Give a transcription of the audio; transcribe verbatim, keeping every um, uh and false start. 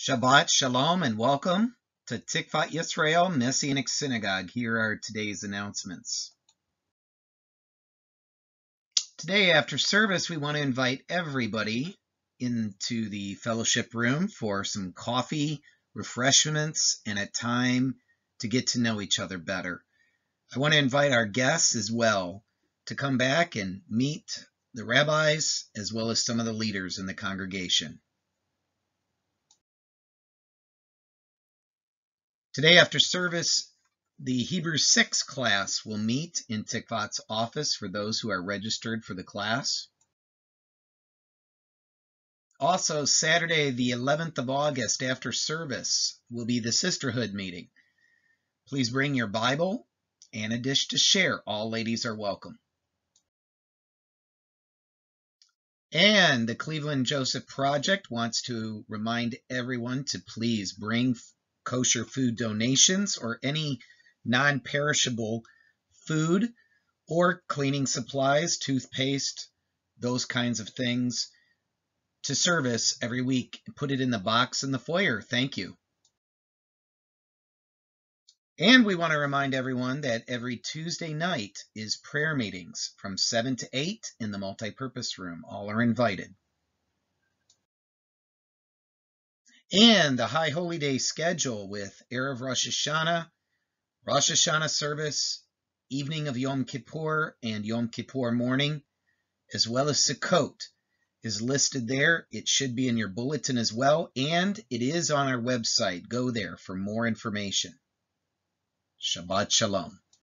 Shabbat Shalom and welcome to Tikvat Yisrael Messianic Synagogue. Here are today's announcements. Today after service, we want to invite everybody into the fellowship room for some coffee, refreshments, and a time to get to know each other better. I want to invite our guests as well to come back and meet the rabbis as well as some of the leaders in the congregation. Today after service, the Hebrews six class will meet in Tikvat's office for those who are registered for the class. Also, Saturday the eleventh of August after service will be the Sisterhood meeting. Please bring your Bible and a dish to share. All ladies are welcome. And the Cleveland Joseph Project wants to remind everyone to please bring kosher food donations or any non-perishable food or cleaning supplies, toothpaste, those kinds of things to service every week. Put it in the box in the foyer. Thank you. And we want to remind everyone that every Tuesday night is prayer meetings from seven to eight in the multipurpose room. All are invited. And the High Holy Day schedule with Erev Rosh Hashanah, Rosh Hashanah service, evening of Yom Kippur and Yom Kippur morning, as well as Sukkot is listed there. It should be in your bulletin as well, and it is on our website. Go there for more information. Shabbat Shalom.